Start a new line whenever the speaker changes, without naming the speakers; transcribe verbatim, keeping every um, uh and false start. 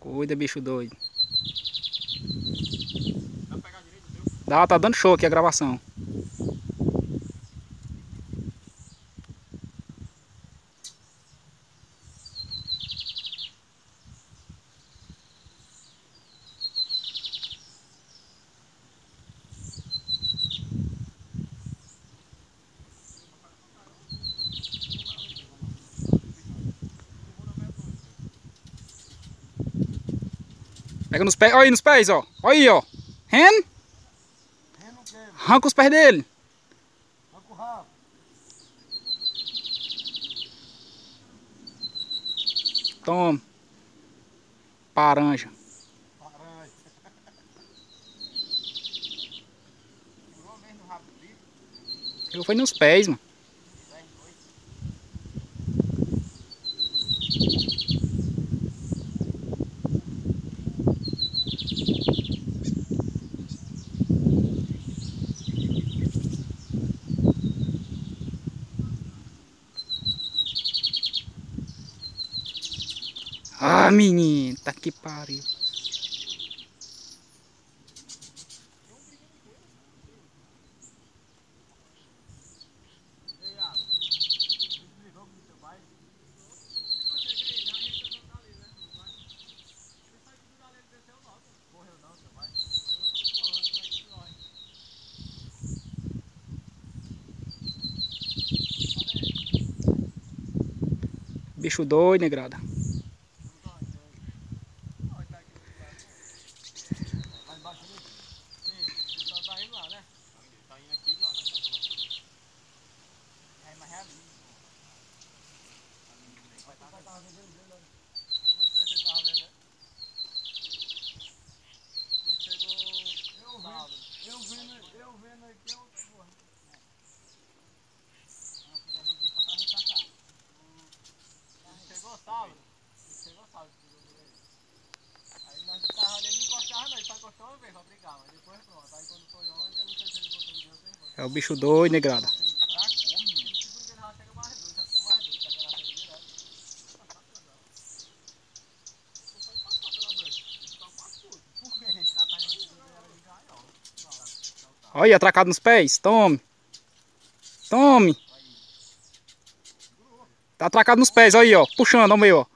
Cuida, bicho doido. Dá, tá dando show aqui a gravação. Pega nos pés, olha aí nos pés, ó. Olha aí, ó. Ren? Arranca os pés dele.
Arranca o rabo.
Toma. Paranja.
Paranja. Segurou mesmo no rabo do bicho.
Eu fui nos pés, mano. Ah, menino, tá que pariu.
Ei, Iago, desligou com o seu pai? Eu cheguei, a gente já tá ali, né? Não vai? Ele sai de tudo ali, ele desceu logo. Correu não, seu pai? Correu, como é que corre?
Bicho doido, negrada.
Lá embaixo ali? Sim, ele só tá indo lá, né? Ele tá indo aqui lá na ponta lá. É, mas é ali. Vai estar vendendo dele, né? Não sei se ele tava vendendo. E chegou sábado. Eu vendo, eu vendo aqui, eu porra. Não, que já vendi só pra ressacar. Ele chegou sábado. Ele chegou sábado, chegou por aí. Aí nós tava ali, ele não encostava não, ele só encostou uma vez pra brigar, mas depois pronto. Aí quando foi ontem, eu não sei se ele encostou de Deus ou não.
É o bicho doido, negrada.
Pra como? Ele segundo ele já chega mais dois, já são mais dois, pega na frente direto. Eu só passar pela brecha, ele só passou. Por que? Esse cara tá indo de gaiola.
Olha aí, atracado nos pés. Tome. Tome. Tá atracado nos pés, olha aí, ó. Puxando, ó, meu, ó.